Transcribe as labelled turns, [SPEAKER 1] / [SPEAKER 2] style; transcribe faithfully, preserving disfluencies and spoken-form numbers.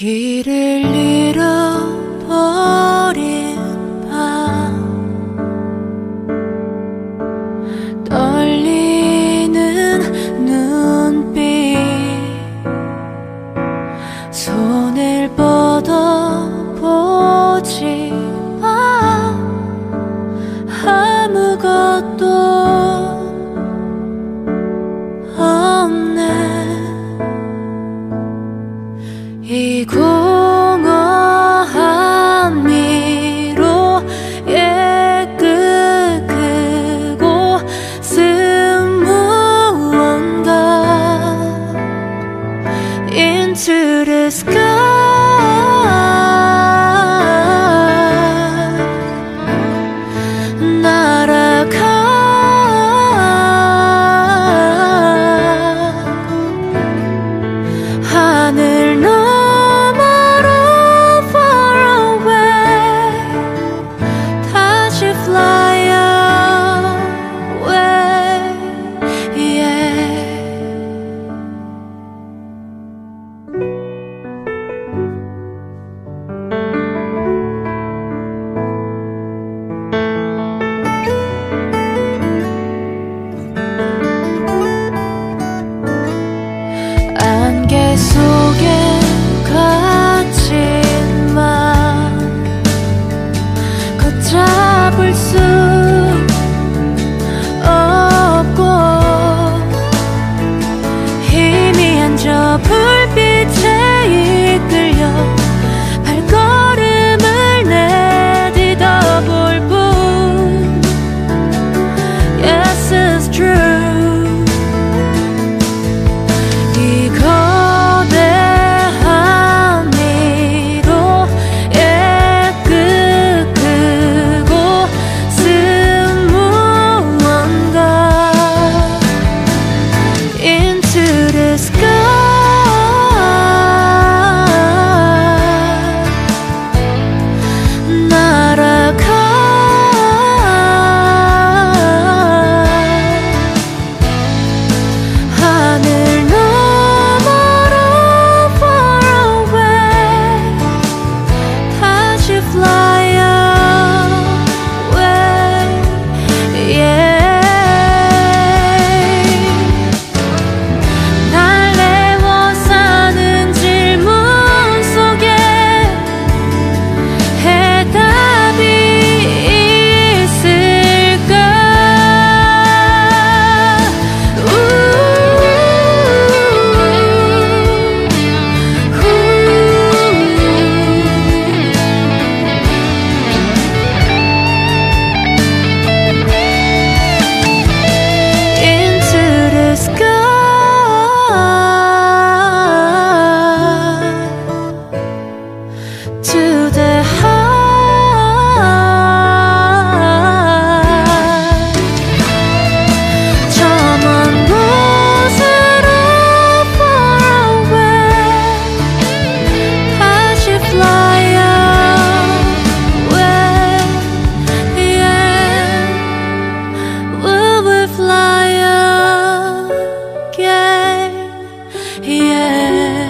[SPEAKER 1] 길을 잃어버린 밤, 떨리는 눈빛, 손을 뻗어보지 마. 아무것도 없네. 이 공허한 미로의 끝, 그곳은 무언가 into the sky. 하늘 너머로 far away, 다시 fly away, yeah. 안개 속에 갇힌 맘 걷잡을 수 없고, 희미한 저 불빛에 이끌려 발걸음을 내디뎌 볼 뿐. Yes, it's true. To the high, 저 먼 곳으로 far away, 다시 fly away, yeah. We will fly again, yeah.